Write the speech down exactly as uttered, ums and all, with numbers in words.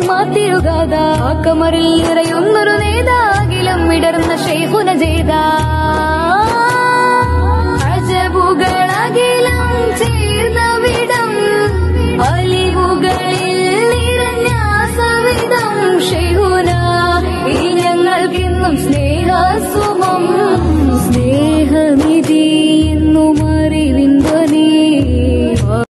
മാത്തിരുകാത കമറിൽ നിറയുന്നൊരു നേതാകിലും വിടർന്ന ശൈഖുന ചെയ്ത അജബുകളകിലും ചേർന്നവിടം അലിവുകളിൽ നിറഞ്ഞ സവിധം ശൈഖുന ഈ ഞങ്ങൾക്കിന്നും സ്നേഹ